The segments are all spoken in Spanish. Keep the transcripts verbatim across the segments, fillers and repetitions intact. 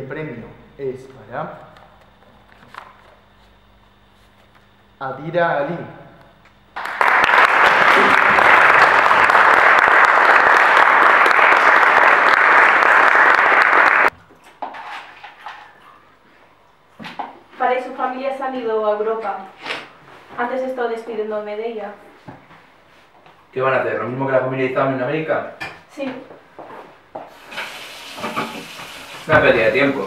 el premio es para Adira Ali. Para y su familia se han ido a Europa. Antes he estado despidiéndome de ella. ¿Qué van a hacer? ¿Lo mismo que la familia de Islam en América? Sí. Es una pérdida de tiempo.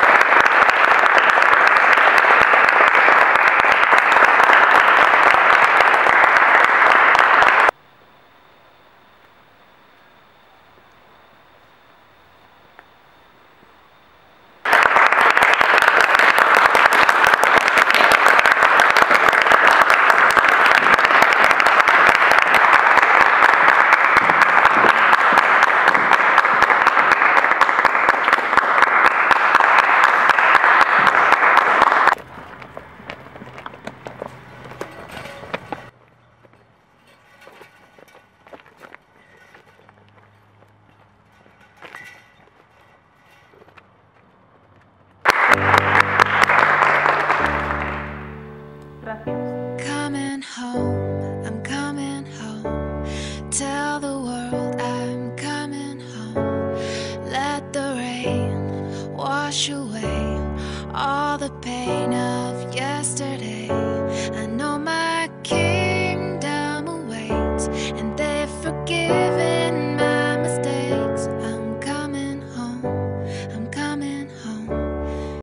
Coming home, I'm coming home. Tell the world I'm coming home. Let the rain wash away all the pain